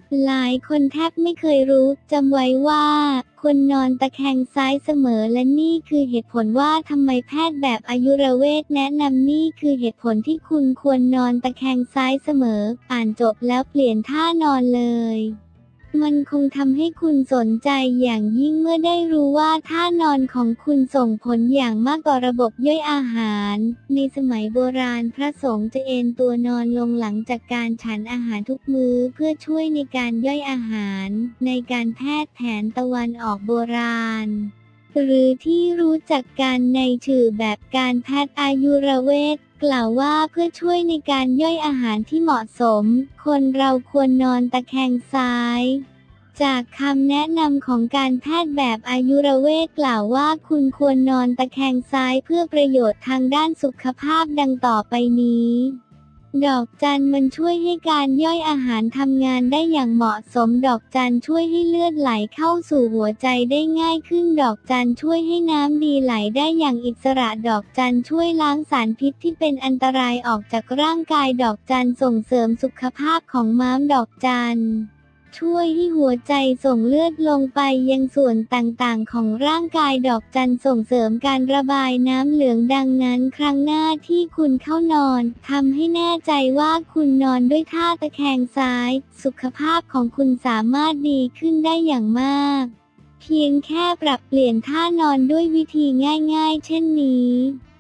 หลายคนแทบไม่เคยรู้จำไว้ว่าควรนอนตะแคงซ้ายเสมอและนี่คือเหตุผลว่าทำไมแพทย์แบบอายุรเวชแนะนำนี่คือเหตุผลที่คุณควรนอนตะแคงซ้ายเสมออ่านจบแล้วเปลี่ยนท่านอนเลยมันคงทำให้คุณสนใจอย่างยิ่งเมื่อได้รู้ว่าท่านอนของคุณส่งผลอย่างมากต่อระบบย่อยอาหารในสมัยโบราณพระสงฆ์จะเอนตัวนอนลงหลังจากการฉันอาหารทุกมื้อเพื่อช่วยในการย่อยอาหารในการแพทย์แผนตะวันออกโบราณหรือที่รู้จักกันในชื่อแบบการแพทย์อายุรเวชกล่าวว่าเพื่อช่วยในการย่อยอาหารที่เหมาะสมคนเราควรนอนตะแคงซ้ายจากคำแนะนำของการแพทย์แบบอายุรเวชกล่าวว่าคุณควรนอนตะแคงซ้ายเพื่อประโยชน์ทางด้านสุขภาพดังต่อไปนี้ดอกจันมันช่วยให้การย่อยอาหารทำงานได้อย่างเหมาะสมดอกจันช่วยให้เลือดไหลเข้าสู่หัวใจได้ง่ายขึ้นดอกจันช่วยให้น้ำดีไหลได้อย่างอิสระดอกจันช่วยล้างสารพิษที่เป็นอันตรายออกจากร่างกายดอกจันส่งเสริมสุขภาพของม้ามดอกจันช่วยให้หัวใจส่งเลือดลงไปยังส่วนต่างๆของร่างกายดอกจันส่งเสริมการระบายน้ำเหลืองดังนั้นครั้งหน้าที่คุณเข้านอนทำให้แน่ใจว่าคุณนอนด้วยท่าตะแคงซ้ายสุขภาพของคุณสามารถดีขึ้นได้อย่างมากเพียงแค่ปรับเปลี่ยนท่านอนด้วยวิธีง่ายๆเช่นนี้